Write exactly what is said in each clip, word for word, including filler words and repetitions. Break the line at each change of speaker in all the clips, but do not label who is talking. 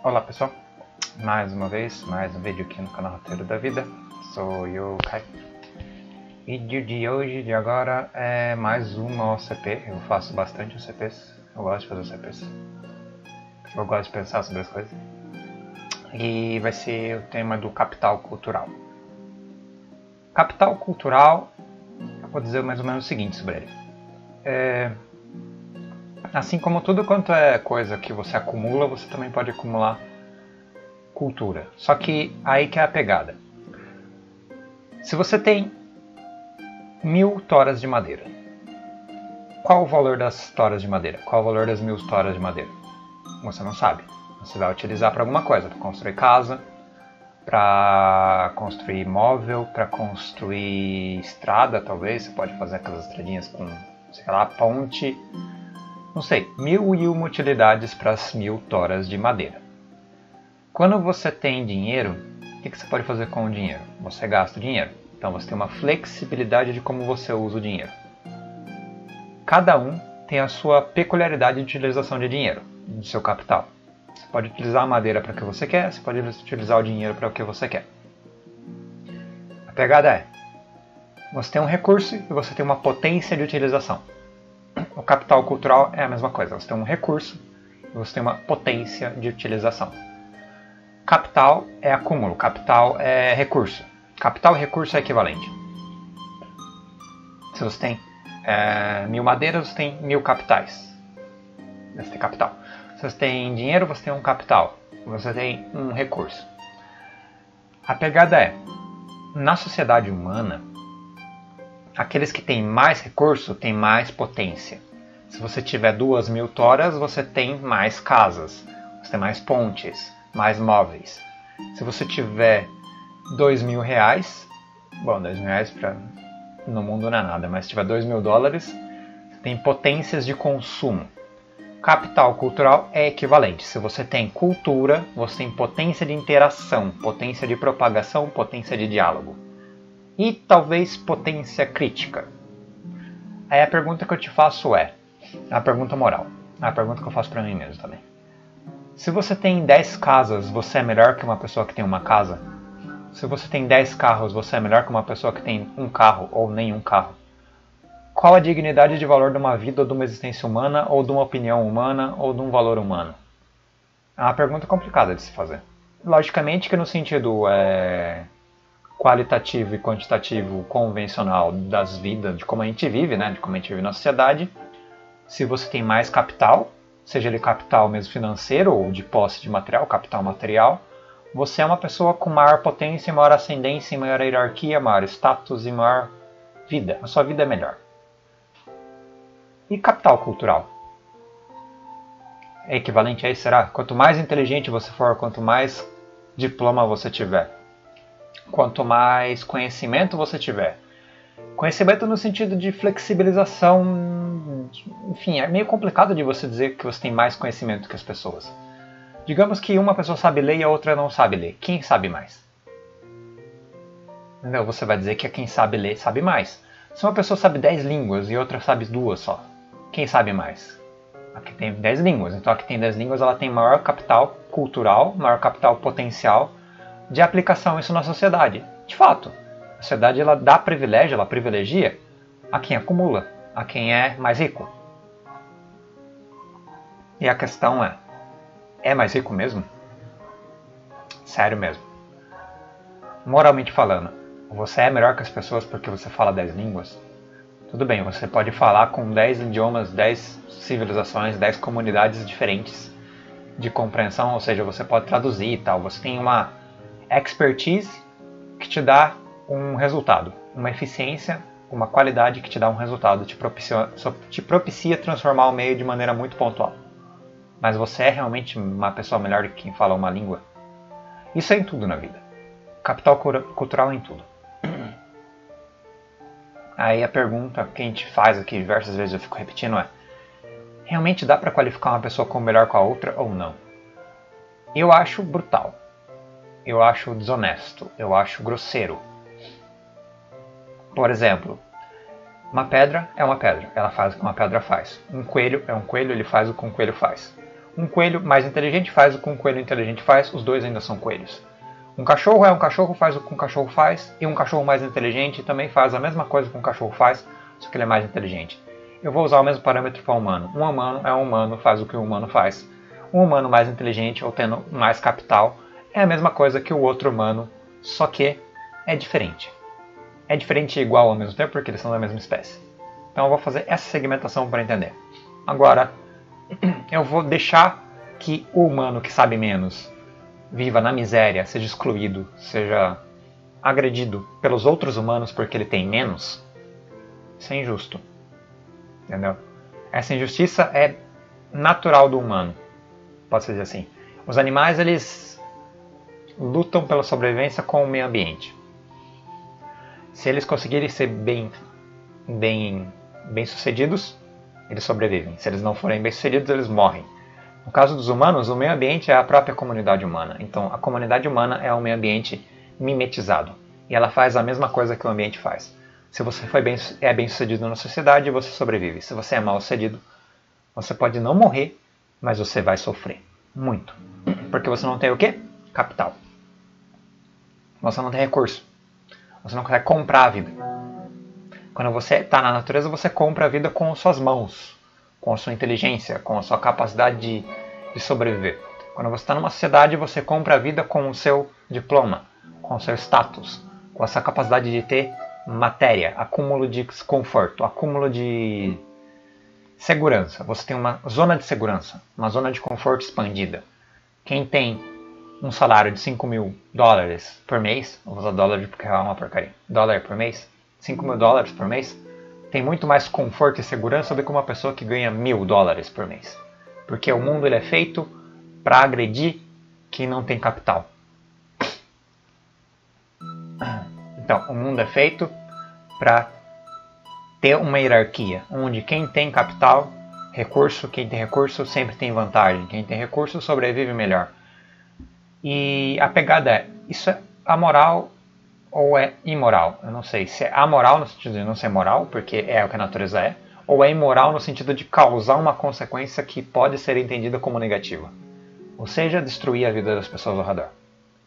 Olá pessoal, mais uma vez, mais um vídeo aqui no canal Roteiro da Vida. Sou eu, Kai. Vídeo de hoje, de agora, é mais uma O C P. Eu faço bastante O C Ps, eu gosto de fazer O C Ps. Eu gosto de pensar sobre as coisas. E vai ser o tema do capital cultural. Capital cultural, eu vou dizer mais ou menos o seguinte sobre ele. É... Assim como tudo quanto é coisa que você acumula, você também pode acumular cultura. Só que aí que é a pegada. Se você tem mil toras de madeira, qual o valor das toras de madeira? Qual o valor das mil toras de madeira? Você não sabe. Você vai utilizar para alguma coisa, para construir casa, para construir móvel, para construir estrada, talvez. Você pode fazer aquelas estradinhas com, sei lá, ponte. Não sei, mil e uma utilidades para as mil toras de madeira. Quando você tem dinheiro, o que você pode fazer com o dinheiro? Você gasta o dinheiro. Então você tem uma flexibilidade de como você usa o dinheiro. Cada um tem a sua peculiaridade de utilização de dinheiro, do seu capital. Você pode utilizar a madeira para o que você quer, você pode utilizar o dinheiro para o que você quer. A pegada é, você tem um recurso e você tem uma potência de utilização. O capital cultural é a mesma coisa. Você tem um recurso e você tem uma potência de utilização. Capital é acúmulo, capital é recurso. Capital e recurso é equivalente. Se você tem é, mil madeiras, você tem mil capitais. Você tem capital. Se você tem dinheiro, você tem um capital. Você tem um recurso. A pegada é, na sociedade humana, aqueles que têm mais recurso têm mais potência. Se você tiver duas mil toras, você tem mais casas, você tem mais pontes, mais móveis. Se você tiver dois mil reais, bom, dois mil reais pra, no mundo não é nada, mas se tiver dois mil dólares, você tem potências de consumo. Capital cultural é equivalente. Se você tem cultura, você tem potência de interação, potência de propagação, potência de diálogo. E talvez potência crítica. Aí a pergunta que eu te faço é, a pergunta moral, a pergunta que eu faço pra mim mesmo também. Se você tem dez casas, você é melhor que uma pessoa que tem uma casa? Se você tem dez carros, você é melhor que uma pessoa que tem um carro ou nenhum carro? Qual a dignidade de valor de uma vida ou de uma existência humana, ou de uma opinião humana, ou de um valor humano? É uma pergunta complicada de se fazer. Logicamente que no sentido é... qualitativo e quantitativo convencional das vidas, de como a gente vive, né, de como a gente vive na sociedade, se você tem mais capital, seja ele capital mesmo financeiro ou de posse de material, capital material, você é uma pessoa com maior potência, maior ascendência, maior hierarquia, maior status e maior vida. A sua vida é melhor. E capital cultural? É equivalente a isso, será? Quanto mais inteligente você for, quanto mais diploma você tiver, quanto mais conhecimento você tiver. Conhecimento no sentido de flexibilização, enfim, é meio complicado de você dizer que você tem mais conhecimento que as pessoas. Digamos que uma pessoa sabe ler e a outra não sabe ler. Quem sabe mais? Entendeu? Você vai dizer que quem sabe ler sabe mais. Se uma pessoa sabe dez línguas e outra sabe duas só, quem sabe mais? Aqui tem dez línguas, então aqui tem dez línguas, ela tem maior capital cultural, maior capital potencial de aplicação isso na sociedade. De fato, a sociedade ela dá privilégio, ela privilegia a quem acumula, a quem é mais rico. E a questão é, é mais rico mesmo? Sério mesmo. Moralmente falando, você é melhor que as pessoas porque você fala dez línguas? Tudo bem, você pode falar com dez idiomas, dez civilizações, dez comunidades diferentes de compreensão, ou seja, você pode traduzir e tal, você tem uma expertise que te dá um resultado, uma eficiência, uma qualidade que te dá um resultado, te propicia, te propicia transformar o meio de maneira muito pontual. Mas você é realmente uma pessoa melhor do que quem fala uma língua? Isso é em tudo na vida. Capital cultural é em tudo. Aí a pergunta que a gente faz aqui diversas vezes, eu fico repetindo, é: realmente dá para qualificar uma pessoa como melhor com a outra ou não? Eu acho brutal. Eu acho desonesto, eu acho grosseiro. Por exemplo, uma pedra é uma pedra, ela faz o que uma pedra faz. Um coelho é um coelho, ele faz o que um coelho faz. Um coelho mais inteligente faz o que um coelho inteligente faz, os dois ainda são coelhos. Um cachorro é um cachorro, faz o que um cachorro faz, e um cachorro mais inteligente também faz a mesma coisa que um cachorro faz, só que ele é mais inteligente. Eu vou usar o mesmo parâmetro para o humano. Um humano é um humano, faz o que um humano faz. Um humano mais inteligente ou tendo mais capital é a mesma coisa que o outro humano, só que é diferente. É diferente e igual ao mesmo tempo porque eles são da mesma espécie. Então eu vou fazer essa segmentação para entender. Agora, eu vou deixar que o humano que sabe menos viva na miséria, seja excluído, seja agredido pelos outros humanos porque ele tem menos. Isso é injusto. Entendeu? Essa injustiça é natural do humano. Pode-se dizer assim. Os animais, eles lutam pela sobrevivência com o meio ambiente. Se eles conseguirem ser bem, bem, bem sucedidos, eles sobrevivem. Se eles não forem bem sucedidos, eles morrem. No caso dos humanos, o meio ambiente é a própria comunidade humana. Então, a comunidade humana é um meio ambiente mimetizado. E ela faz a mesma coisa que o ambiente faz. Se você foi bem, é bem sucedido na sociedade, você sobrevive. Se você é mal sucedido, você pode não morrer, mas você vai sofrer. Muito. Porque você não tem o quê? Capital. Você não tem recurso. Você não consegue comprar a vida. Quando você está na natureza, você compra a vida com suas mãos, com a sua inteligência, com a sua capacidade de, de sobreviver. Quando você está numa sociedade, você compra a vida com o seu diploma, com o seu status, com a sua capacidade de ter matéria, acúmulo de conforto, acúmulo de segurança. Você tem uma zona de segurança, uma zona de conforto expandida. Quem tem um salário de cinco mil dólares por mês, vou usar dólar porque é uma porcaria, dólar por mês, cinco mil dólares por mês, tem muito mais conforto e segurança do que uma pessoa que ganha mil dólares por mês. Porque o mundo ele é feito para agredir quem não tem capital. Então, o mundo é feito para ter uma hierarquia, onde quem tem capital, recurso, quem tem recurso sempre tem vantagem, quem tem recurso sobrevive melhor. E a pegada é, isso é amoral ou é imoral? Eu não sei se é amoral no sentido de não ser moral, porque é o que a natureza é, ou é imoral no sentido de causar uma consequência que pode ser entendida como negativa. Ou seja, destruir a vida das pessoas ao redor.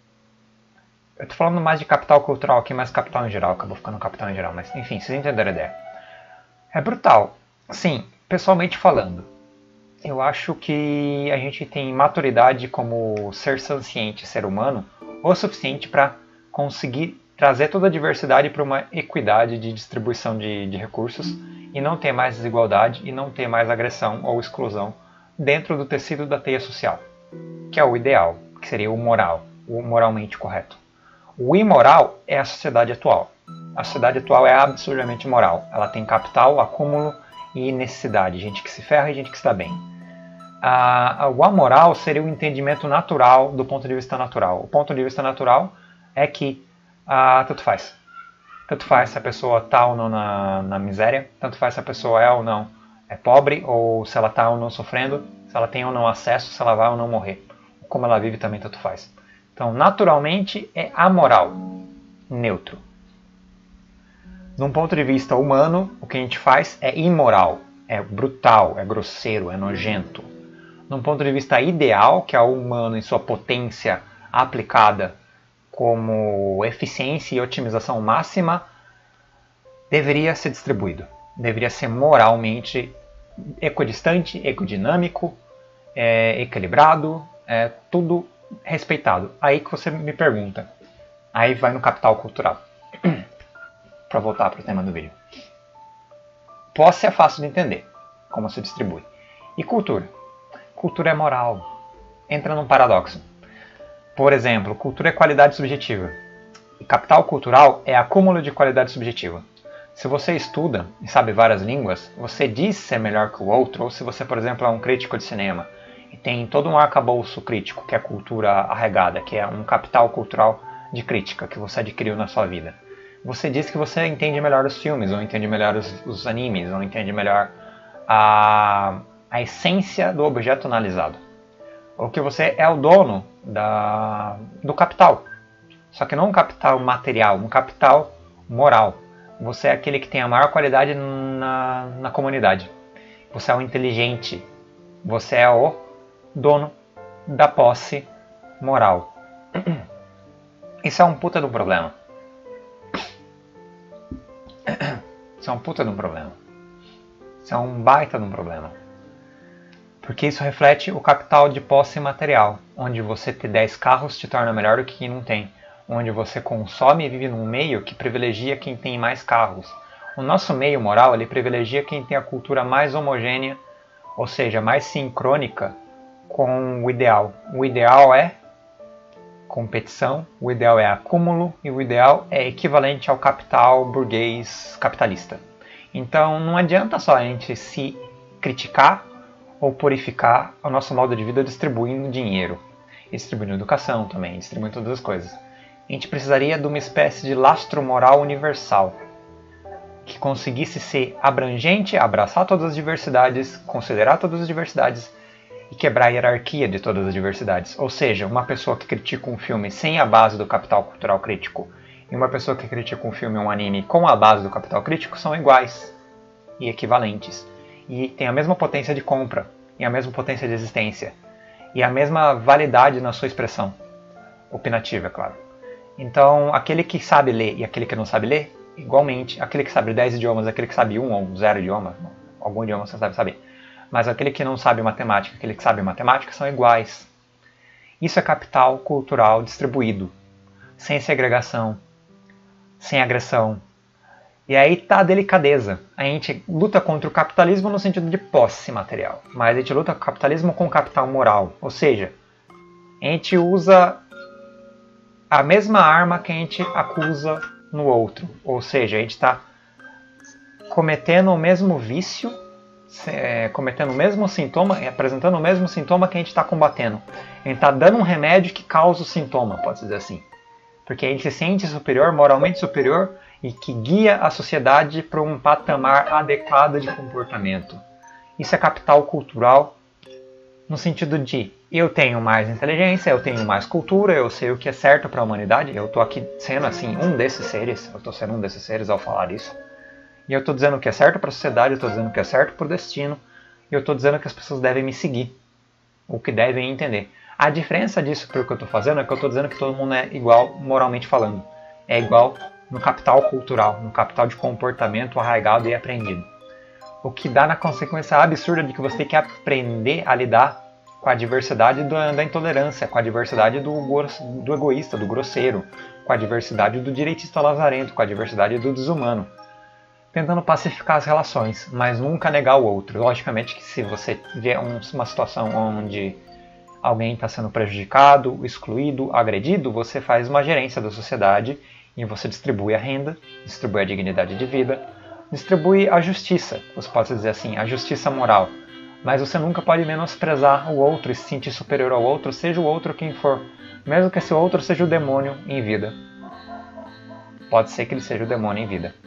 Eu estou falando mais de capital cultural aqui, mas capital em geral, acabou ficando capital em geral, mas enfim, vocês entenderam a ideia. É brutal. Sim, pessoalmente falando, eu acho que a gente tem maturidade como ser senciente, ser humano, o suficiente para conseguir trazer toda a diversidade para uma equidade de distribuição de, de recursos e não ter mais desigualdade e não ter mais agressão ou exclusão dentro do tecido da teia social, que é o ideal, que seria o moral, o moralmente correto. O imoral é a sociedade atual. A sociedade atual é absurdamente imoral. Ela tem capital, acúmulo e necessidade. Gente que se ferra e gente que se dá bem. Ah, o amoral seria o entendimento natural do ponto de vista natural. O ponto de vista natural é que ah, tanto faz. Tanto faz se a pessoa está ou não na, na miséria. Tanto faz se a pessoa é ou não é pobre. Ou se ela está ou não sofrendo. Se ela tem ou não acesso. Se ela vai ou não morrer. Como ela vive também tanto faz. Então, naturalmente, é amoral, neutro. Num ponto de vista humano, o que a gente faz é imoral, é brutal, é grosseiro, é nojento. Num ponto de vista ideal, que é o humano em sua potência aplicada como eficiência e otimização máxima, deveria ser distribuído. Deveria ser moralmente equidistante, ecodinâmico, é, equilibrado, é, tudo respeitado. Aí que você me pergunta. Aí vai no capital cultural. Para voltar para o tema do vídeo. Posse é fácil de entender. Como se distribui. E cultura? Cultura é moral. Entra num paradoxo. Por exemplo, cultura é qualidade subjetiva. E capital cultural é acúmulo de qualidade subjetiva. Se você estuda e sabe várias línguas, você diz ser melhor que o outro, ou se você, por exemplo, é um crítico de cinema, e tem todo um arcabouço crítico, que é a cultura arregada, que é um capital cultural de crítica que você adquiriu na sua vida. Você diz que você entende melhor os filmes, ou entende melhor os, os animes, ou entende melhor a, a essência do objeto analisado. Ou que você é o dono da, do capital. Só que não um capital material, um capital moral. Você é aquele que tem a maior qualidade na, na comunidade. Você é o inteligente. Você é o dono da posse moral. Isso é um puta do problema. Isso é um puta de um problema. Isso é um baita de um problema. Porque isso reflete o capital de posse material, onde você ter dez carros te torna melhor do que quem não tem. Onde você consome e vive num meio que privilegia quem tem mais carros. O nosso meio moral, ele privilegia quem tem a cultura mais homogênea, ou seja, mais sincrônica com o ideal. O ideal é competição, o ideal é acúmulo e o ideal é equivalente ao capital burguês capitalista. Então não adianta só a gente se criticar ou purificar o nosso modo de vida distribuindo dinheiro, distribuindo educação também, distribuindo todas as coisas. A gente precisaria de uma espécie de lastro moral universal que conseguisse ser abrangente, abraçar todas as diversidades, considerar todas as diversidades e quebrar a hierarquia de todas as diversidades. Ou seja, uma pessoa que critica um filme sem a base do capital cultural crítico e uma pessoa que critica um filme ou um anime com a base do capital crítico são iguais e equivalentes. E têm a mesma potência de compra, e a mesma potência de existência, e a mesma validade na sua expressão. Opinativa, é claro. Então, aquele que sabe ler e aquele que não sabe ler, igualmente, aquele que sabe dez idiomas, aquele que sabe um ou zero idioma, algum idioma você sabe saber. Mas aquele que não sabe matemática, aquele que sabe matemática são iguais. Isso é capital cultural distribuído, sem segregação, sem agressão. E aí está a delicadeza. A gente luta contra o capitalismo no sentido de posse material, mas a gente luta contra o capitalismo com capital moral. Ou seja, a gente usa a mesma arma que a gente acusa no outro. Ou seja, a gente está cometendo o mesmo vício, É, cometendo o mesmo sintoma, apresentando o mesmo sintoma que a gente está combatendo. A gente está dando um remédio que causa o sintoma, pode dizer assim. Porque a gente se sente superior, moralmente superior, e que guia a sociedade para um patamar adequado de comportamento. Isso é capital cultural, no sentido de eu tenho mais inteligência, eu tenho mais cultura, eu sei o que é certo para a humanidade. Eu estou aqui sendo assim um desses seres, eu estou sendo um desses seres ao falar isso. E eu estou dizendo o que é certo para a sociedade, eu estou dizendo o que é certo para o destino, e eu estou dizendo que as pessoas devem me seguir, o que devem entender. A diferença disso para o que eu estou fazendo é que eu estou dizendo que todo mundo é igual moralmente falando. É igual no capital cultural, no capital de comportamento arraigado e aprendido. O que dá na consequência absurda de que você tem que aprender a lidar com a diversidade da intolerância, com a diversidade do, do egoísta, do grosseiro, com a diversidade do direitista lazarento, com a diversidade do desumano. Tentando pacificar as relações, mas nunca negar o outro. Logicamente que se você vê uma situação onde alguém está sendo prejudicado, excluído, agredido, você faz uma gerência da sociedade e você distribui a renda, distribui a dignidade de vida, distribui a justiça, você pode dizer assim, a justiça moral. Mas você nunca pode menosprezar o outro e se sentir superior ao outro, seja o outro quem for, mesmo que esse outro seja o demônio em vida. Pode ser que ele seja o demônio em vida.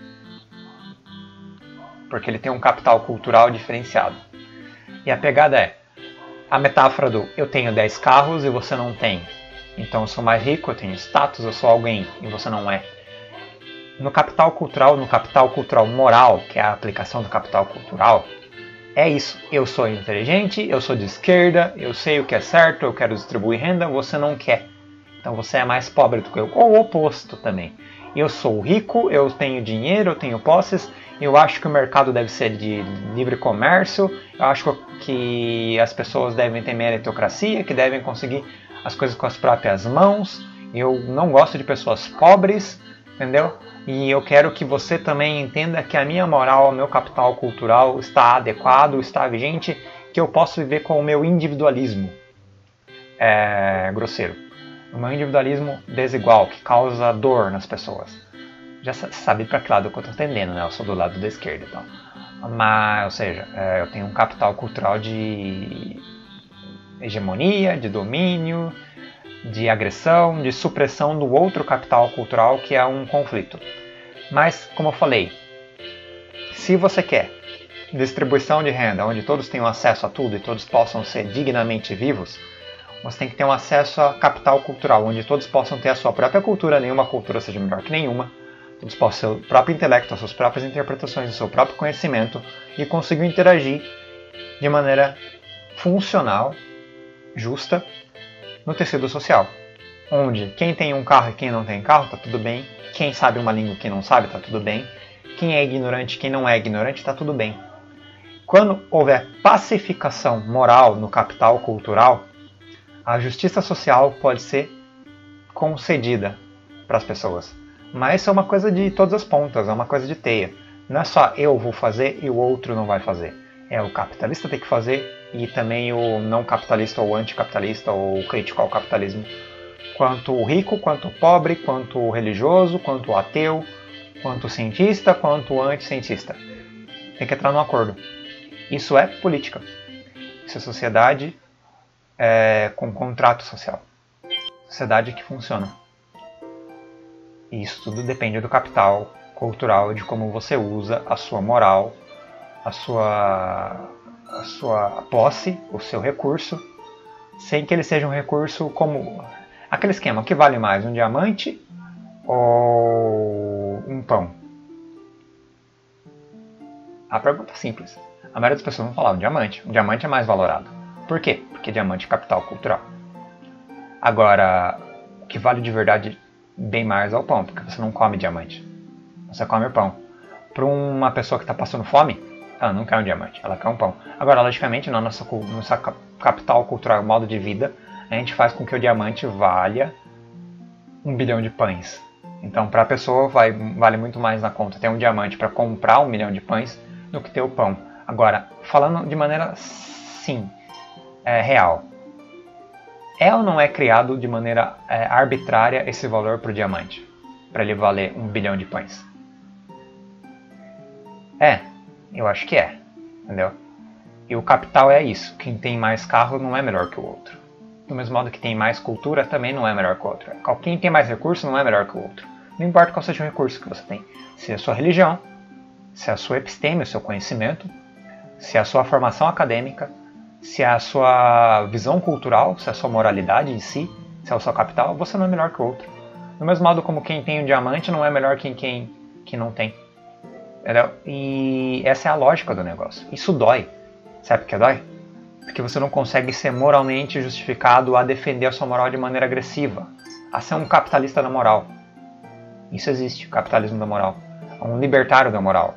Porque ele tem um capital cultural diferenciado. E a pegada é, a metáfora do eu tenho dez carros e você não tem. Então eu sou mais rico, eu tenho status, eu sou alguém e você não é. No capital cultural, no capital cultural moral, que é a aplicação do capital cultural, é isso. Eu sou inteligente, eu sou de esquerda, eu sei o que é certo, eu quero distribuir renda, você não quer. Então você é mais pobre do que eu. Ou o oposto também. Eu sou rico, eu tenho dinheiro, eu tenho posses, eu acho que o mercado deve ser de livre comércio, eu acho que as pessoas devem ter meritocracia, que devem conseguir as coisas com as próprias mãos, eu não gosto de pessoas pobres, entendeu? E eu quero que você também entenda que a minha moral, o meu capital cultural está adequado, está vigente, que eu posso viver com o meu individualismo é, grosseiro. O meu individualismo desigual, que causa dor nas pessoas. Já sabe para que lado que eu estou tendendo, né? Eu sou do lado da esquerda e tal. Mas, ou seja, é, eu tenho um capital cultural de hegemonia, de domínio, de agressão, de supressão do outro capital cultural, que é um conflito. Mas, como eu falei, se você quer distribuição de renda, onde todos tenham acesso a tudo e todos possam ser dignamente vivos, você tem que ter um acesso a capital cultural, onde todos possam ter a sua própria cultura, nenhuma cultura seja melhor que nenhuma, todos possam ter o próprio intelecto, as suas próprias interpretações, o seu próprio conhecimento e conseguir interagir de maneira funcional justa no tecido social, onde quem tem um carro e quem não tem carro está tudo bem, quem sabe uma língua e quem não sabe está tudo bem, quem é ignorante e quem não é ignorante está tudo bem. Quando houver pacificação moral no capital cultural, a justiça social pode ser concedida para as pessoas. Mas isso é uma coisa de todas as pontas, é uma coisa de teia. Não é só eu vou fazer e o outro não vai fazer. É o capitalista tem que fazer e também o não capitalista ou anticapitalista ou crítico ao capitalismo. Quanto o rico, quanto o pobre, quanto o religioso, quanto o ateu, quanto o cientista, quanto o anticientista. Tem que entrar num acordo. Isso é política. Isso é sociedade é, com contrato social. Sociedade que funciona. E isso tudo depende do capital cultural, de como você usa a sua moral, a sua, a sua posse, o seu recurso, sem que ele seja um recurso como... Aquele esquema, o que vale mais, um diamante ou um pão? A pergunta é simples. A maioria das pessoas vão falar um diamante. Um diamante é mais valorado. Por quê? Porque diamante é capital cultural. Agora, o que vale de verdade bem mais é o pão, porque você não come diamante. Você come o pão. Para uma pessoa que está passando fome, ela não quer um diamante, ela quer um pão. Agora, logicamente, na nossa, nossa capital cultural, modo de vida, a gente faz com que o diamante valha um bilhão de pães. Então, para a pessoa, vai, vale muito mais na conta ter um diamante para comprar um milhão de pães do que ter o pão. Agora, falando de maneira, sim, é, real. É ou não é criado de maneira é, arbitrária esse valor para o diamante? Para ele valer um bilhão de pães? É, eu acho que é. Entendeu? E o capital é isso. Quem tem mais carro não é melhor que o outro. Do mesmo modo que tem mais cultura também não é melhor que o outro. Quem tem mais recurso não é melhor que o outro. Não importa qual seja o recurso que você tem. Se é a sua religião, se é a sua episteme, o seu conhecimento, se é a sua formação acadêmica, se é a sua visão cultural, se é a sua moralidade em si, se é o seu capital, você não é melhor que o outro. Do mesmo modo como quem tem um diamante não é melhor que quem que não tem. Entendeu? E essa é a lógica do negócio. Isso dói. Sabe por que dói? Porque você não consegue ser moralmente justificado a defender a sua moral de maneira agressiva, a ser um capitalista da moral. Isso existe, o capitalismo da moral. Um libertário da moral.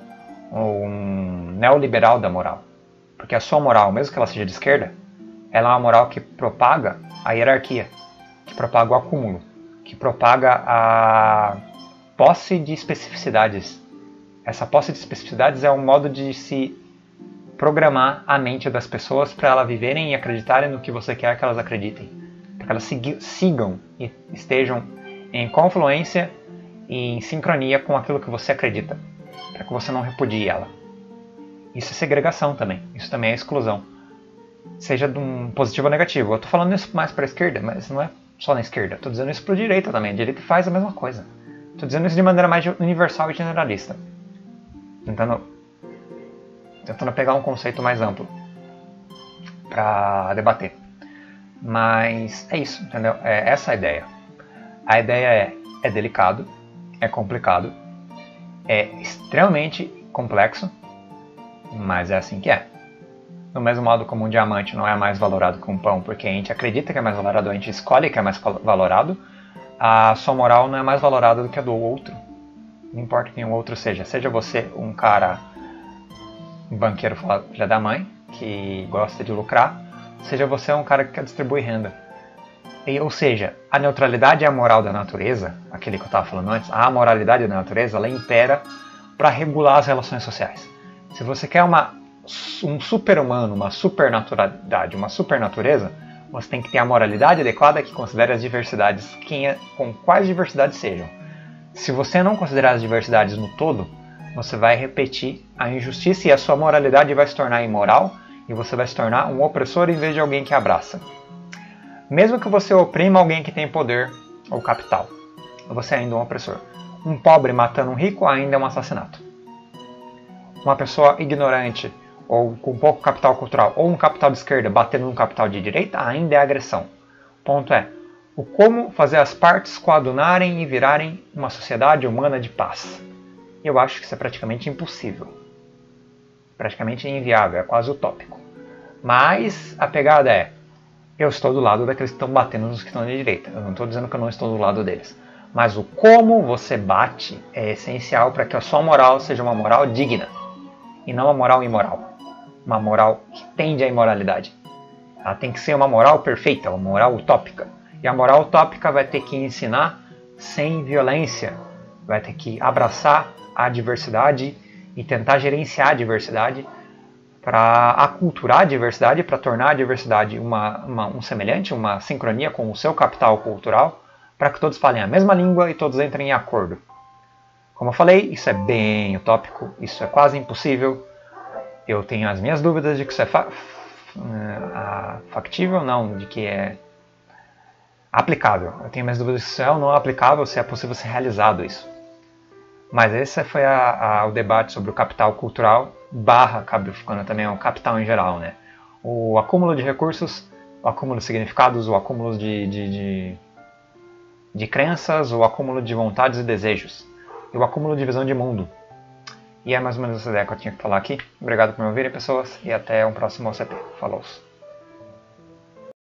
Um neoliberal da moral. Porque a sua moral, mesmo que ela seja de esquerda, ela é uma moral que propaga a hierarquia, que propaga o acúmulo, que propaga a posse de especificidades. Essa posse de especificidades é um modo de se programar a mente das pessoas para elas viverem e acreditarem no que você quer que elas acreditem. Para que elas sigam e estejam em confluência e em sincronia com aquilo que você acredita. Para que você não repudie ela. Isso é segregação também. Isso também é exclusão. Seja de um positivo ou negativo. Eu estou falando isso mais para a esquerda, mas não é só na esquerda. Estou dizendo isso para a direita também. A direita faz a mesma coisa. Estou dizendo isso de maneira mais universal e generalista. Tentando, tentando pegar um conceito mais amplo para debater. Mas é isso, entendeu? É essa a ideia. A ideia é, é delicado, é complicado, é extremamente complexo, mas é assim que é. Do mesmo modo como um diamante não é mais valorado que um pão, porque a gente acredita que é mais valorado, a gente escolhe que é mais valorado, a sua moral não é mais valorada do que a do outro. Não importa quem o outro seja. Seja você um cara, um banqueiro filha da mãe, que gosta de lucrar, seja você um cara que quer distribuir renda. E, ou seja, a neutralidade e a moral da natureza, aquele que eu estava falando antes, a moralidade da natureza, ela impera para regular as relações sociais. Se você quer uma, um super-humano, uma supernaturalidade, uma supernatureza, você tem que ter a moralidade adequada que considere as diversidades, quem é, com quais diversidades sejam. Se você não considerar as diversidades no todo, você vai repetir a injustiça e a sua moralidade vai se tornar imoral e você vai se tornar um opressor em vez de alguém que abraça. Mesmo que você oprima alguém que tem poder ou capital, você ainda é um opressor. Um pobre matando um rico ainda é um assassinato. Uma pessoa ignorante ou com pouco capital cultural ou um capital de esquerda batendo num capital de direita ainda é agressão. O ponto é, o como fazer as partes coadunarem e virarem uma sociedade humana de paz. Eu acho que isso é praticamente impossível. Praticamente inviável, é quase utópico. Mas a pegada é, eu estou do lado daqueles que estão batendo nos que estão à direita. Eu não estou dizendo que eu não estou do lado deles. Mas o como você bate é essencial para que a sua moral seja uma moral digna. E não uma moral imoral. Uma moral que tende à imoralidade. Ela tem que ser uma moral perfeita, uma moral utópica. E a moral utópica vai ter que ensinar sem violência. Vai ter que abraçar a diversidade e tentar gerenciar a diversidade para aculturar a diversidade, para tornar a diversidade uma, uma, um semelhante, uma sincronia com o seu capital cultural, para que todos falem a mesma língua e todos entrem em acordo. Como eu falei, isso é bem utópico, isso é quase impossível. Eu tenho as minhas dúvidas de que isso é fa factível, não, de que é aplicável. Eu tenho minhas dúvidas de que isso é ou não aplicável, se é possível ser realizado isso. Mas esse foi a, a, o debate sobre o capital cultural, barra, acaba ficando também o capital em geral, né? O acúmulo de recursos, o acúmulo de significados, o acúmulo de, de, de, de crenças, o acúmulo de vontades e desejos, e o acúmulo de visão de mundo. E é mais ou menos essa ideia que eu tinha que falar aqui. Obrigado por me ouvirem, pessoas, e até um próximo O C P. Falou!